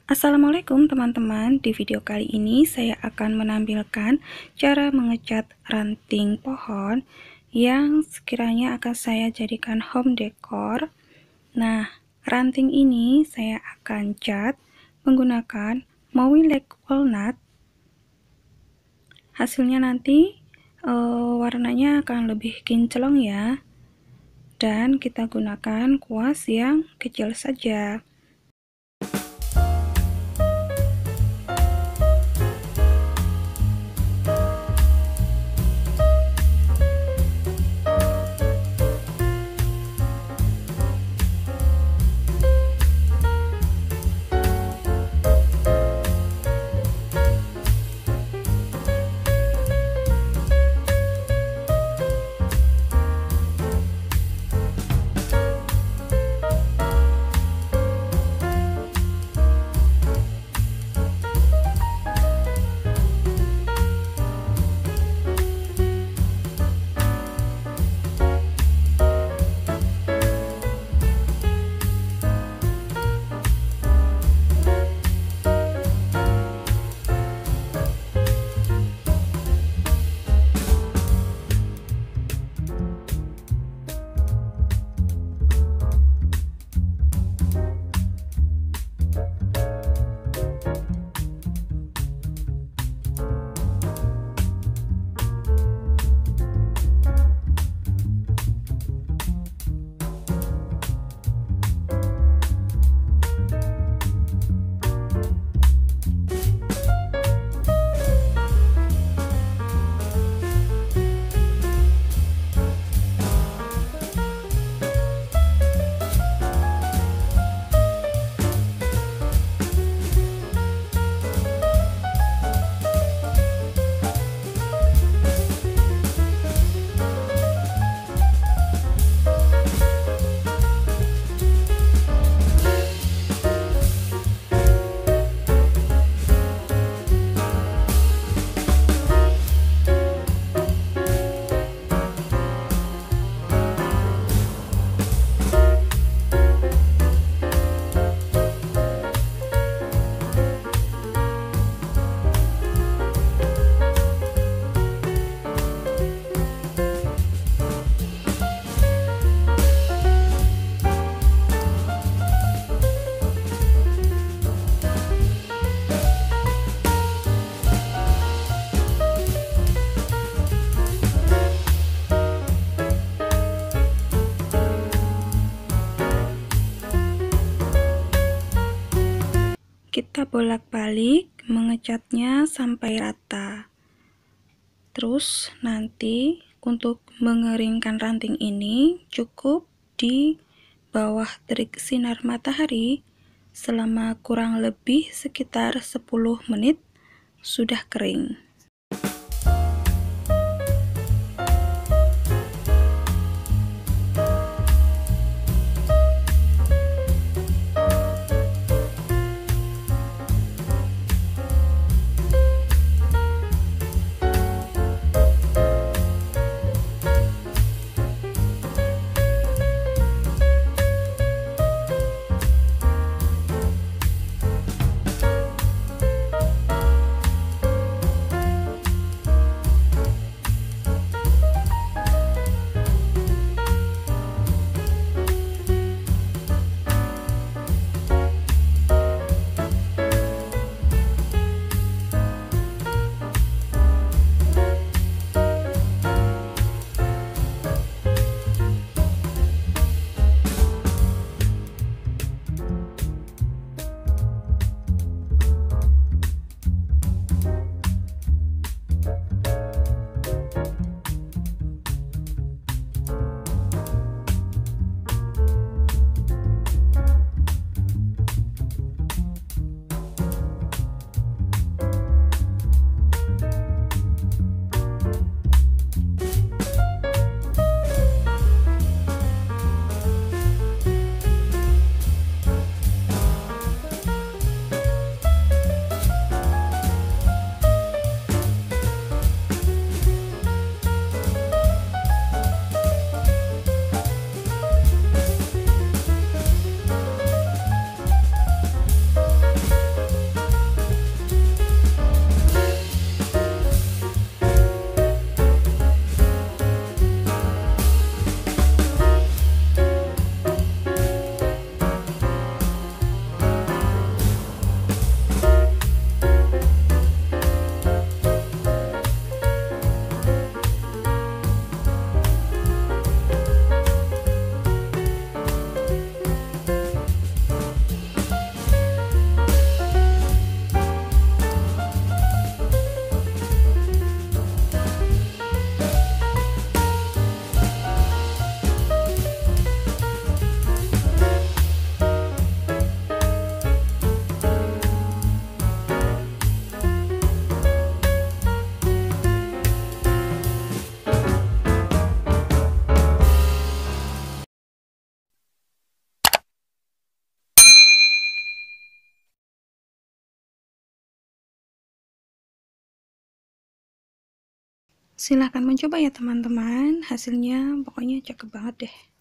Assalamualaikum teman-teman, di video kali ini saya akan menampilkan cara mengecat ranting pohon yang sekiranya akan saya jadikan home decor. Nah, ranting ini saya akan cat menggunakan Maui Lake Walnut. Hasilnya nanti warnanya akan lebih kinclong ya, dan kita gunakan kuas yang kecil saja. Kita bolak-balik mengecatnya sampai rata. Terus nanti untuk mengeringkan ranting ini cukup di bawah terik sinar matahari selama kurang lebih sekitar 10 menit sudah kering. Silahkan mencoba ya teman-teman, hasilnya pokoknya cakep banget deh.